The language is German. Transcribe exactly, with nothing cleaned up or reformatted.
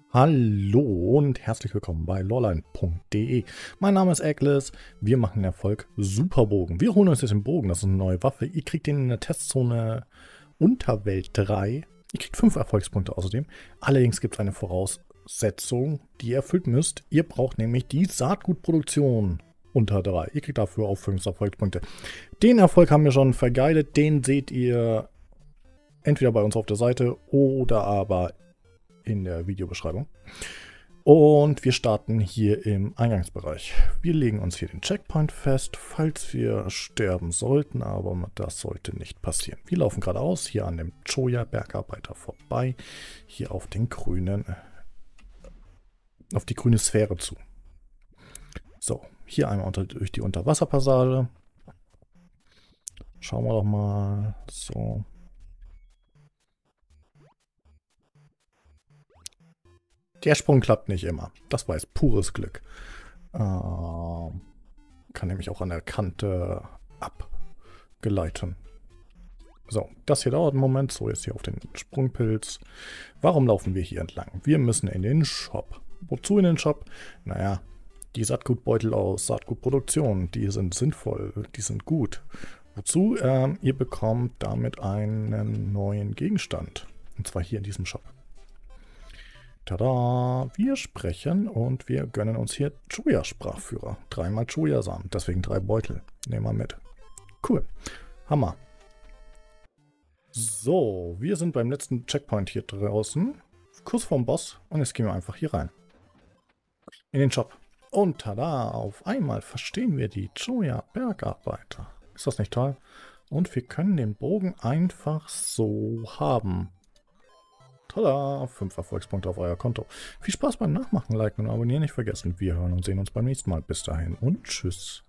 Hallo und herzlich willkommen bei lawline punkt de. Mein Name ist Eggles. Wir machen Erfolg Superbogen. Wir holen uns jetzt den Bogen. Das ist eine neue Waffe. Ihr kriegt den in der Testzone Unterwelt drei. Ihr kriegt fünf Erfolgspunkte außerdem. Allerdings gibt es eine Voraussetzung, die ihr erfüllt müsst. Ihr braucht nämlich die Saatgutproduktion unter drei. Ihr kriegt dafür auch fünf Erfolgspunkte. Den Erfolg haben wir schon vergeilt. Den seht ihr entweder bei uns auf der Seite oder aber in der Videobeschreibung. Und wir starten hier im Eingangsbereich. Wir legen uns hier den Checkpoint fest, falls wir sterben sollten, aber das sollte nicht passieren. Wir laufen geradeaus hier an dem Choya-Bergarbeiter vorbei, hier auf den grünen, auf die grüne Sphäre zu. So, hier einmal unter, durch die Unterwasserpassage. Schauen wir doch mal. So. Der Sprung klappt nicht immer. Das war jetzt pures Glück. Ähm, kann nämlich auch an der Kante abgeleiten. So, das hier dauert einen Moment. So, jetzt hier auf den Sprungpilz. Warum laufen wir hier entlang? Wir müssen in den Shop. Wozu in den Shop? Naja, die Saatgutbeutel aus Saatgutproduktion, die sind sinnvoll, die sind gut. Wozu? Ähm, ihr bekommt damit einen neuen Gegenstand. Und zwar hier in diesem Shop. Tada! Wir sprechen und wir gönnen uns hier Choya-Sprachführer. Dreimal Choya-Samen, deswegen drei Beutel. Nehmen wir mit. Cool. Hammer. So, wir sind beim letzten Checkpoint hier draußen. Kurz vorm Boss. Und jetzt gehen wir einfach hier rein. In den Shop. Und tada! Auf einmal verstehen wir die Choya-Bergarbeiter. Ist das nicht toll? Und wir können den Bogen einfach so haben. Tada! fünf Erfolgspunkte auf euer Konto. Viel Spaß beim Nachmachen, liken und abonnieren nicht vergessen. Wir hören und sehen uns beim nächsten Mal. Bis dahin und tschüss.